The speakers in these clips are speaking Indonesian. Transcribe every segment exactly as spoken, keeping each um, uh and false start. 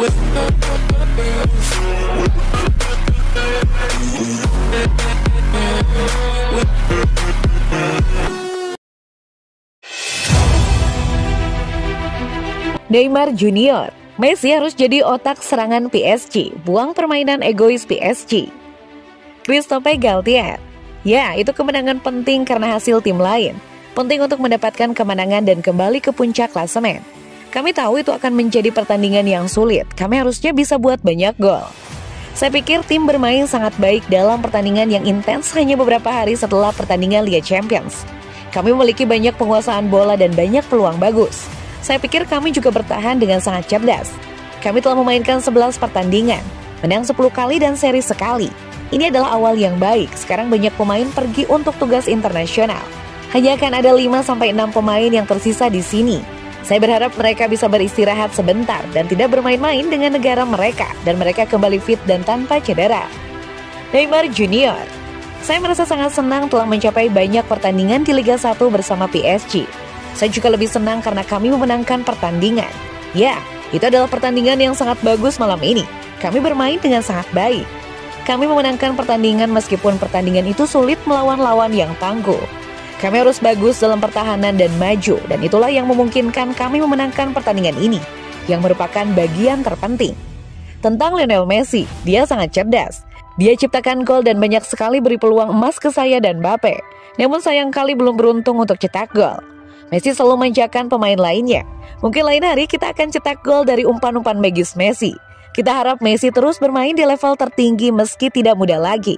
Neymar Junior, Messi harus jadi otak serangan P S G, buang permainan egois P S G. Christophe Galtier, ya itu kemenangan penting karena hasil tim lain. Penting untuk mendapatkan kemenangan dan kembali ke puncak klasemen. Kami tahu itu akan menjadi pertandingan yang sulit, kami harusnya bisa buat banyak gol. Saya pikir tim bermain sangat baik dalam pertandingan yang intens hanya beberapa hari setelah pertandingan Liga Champions. Kami memiliki banyak penguasaan bola dan banyak peluang bagus. Saya pikir kami juga bertahan dengan sangat cerdas. Kami telah memainkan sebelas pertandingan, menang sepuluh kali dan seri sekali. Ini adalah awal yang baik, sekarang banyak pemain pergi untuk tugas internasional. Hanya akan ada lima sampai enam pemain yang tersisa di sini. Saya berharap mereka bisa beristirahat sebentar dan tidak bermain-main dengan negara mereka dan mereka kembali fit dan tanpa cedera. Neymar Junior, saya merasa sangat senang telah mencapai banyak pertandingan di Liga satu bersama P S G. Saya juga lebih senang karena kami memenangkan pertandingan. Ya, itu adalah pertandingan yang sangat bagus malam ini. Kami bermain dengan sangat baik. Kami memenangkan pertandingan meskipun pertandingan itu sulit melawan lawan yang tangguh. Kami harus bagus dalam pertahanan dan maju, dan itulah yang memungkinkan kami memenangkan pertandingan ini, yang merupakan bagian terpenting. Tentang Lionel Messi, dia sangat cerdas. Dia ciptakan gol dan banyak sekali beri peluang emas ke saya dan Mbappe. Namun sayangkali belum beruntung untuk cetak gol. Messi selalu manjakan pemain lainnya. Mungkin lain hari kita akan cetak gol dari umpan-umpan magis Messi. Kita harap Messi terus bermain di level tertinggi meski tidak mudah lagi.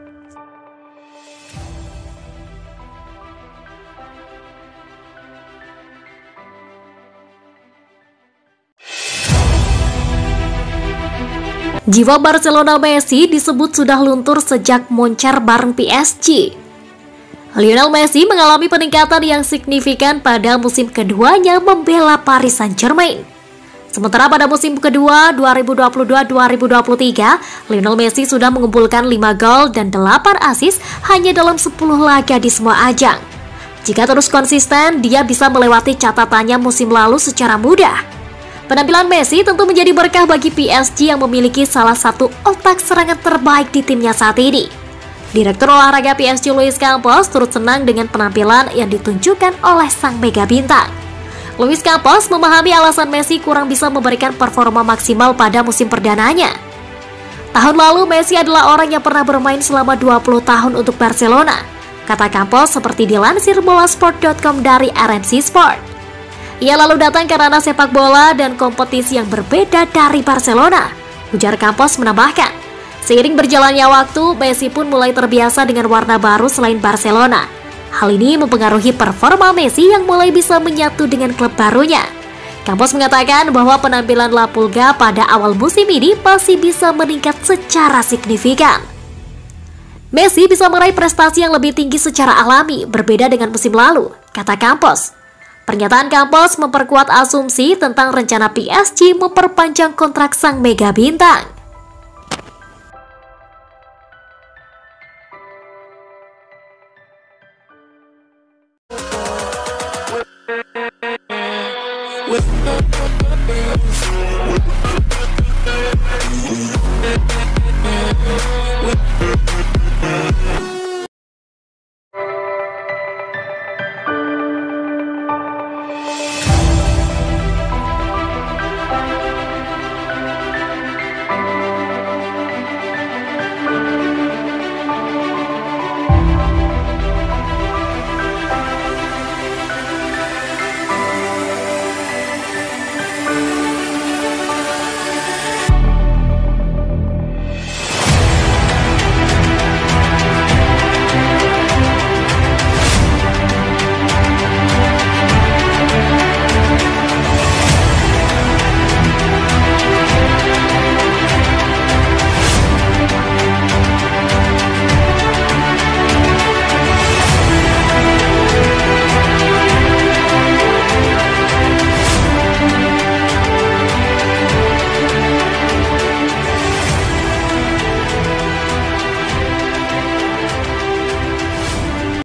Jiwa Barcelona Messi disebut sudah luntur sejak moncer bareng P S G. Lionel Messi mengalami peningkatan yang signifikan pada musim keduanya membela Paris Saint-Germain. Sementara pada musim kedua dua ribu dua puluh dua dua ribu dua puluh tiga, Lionel Messi sudah mengumpulkan lima gol dan delapan assist hanya dalam sepuluh laga di semua ajang. Jika terus konsisten, dia bisa melewati catatannya musim lalu secara mudah. Penampilan Messi tentu menjadi berkah bagi P S G yang memiliki salah satu otak serangan terbaik di timnya saat ini. Direktur olahraga P S G Luis Campos turut senang dengan penampilan yang ditunjukkan oleh sang mega bintang. Luis Campos memahami alasan Messi kurang bisa memberikan performa maksimal pada musim perdananya. Tahun lalu Messi adalah orang yang pernah bermain selama dua puluh tahun untuk Barcelona, kata Campos seperti dilansir bola sport dot com dari R M C Sport. Ia lalu datang karena sepak bola dan kompetisi yang berbeda dari Barcelona, ujar Campos menambahkan. Seiring berjalannya waktu, Messi pun mulai terbiasa dengan warna baru selain Barcelona. Hal ini mempengaruhi performa Messi yang mulai bisa menyatu dengan klub barunya. Campos mengatakan bahwa penampilan La Pulga pada awal musim ini masih bisa meningkat secara signifikan. Messi bisa meraih prestasi yang lebih tinggi secara alami, berbeda dengan musim lalu, kata Campos. Pernyataan Campos memperkuat asumsi tentang rencana P S G memperpanjang kontrak sang mega bintang. With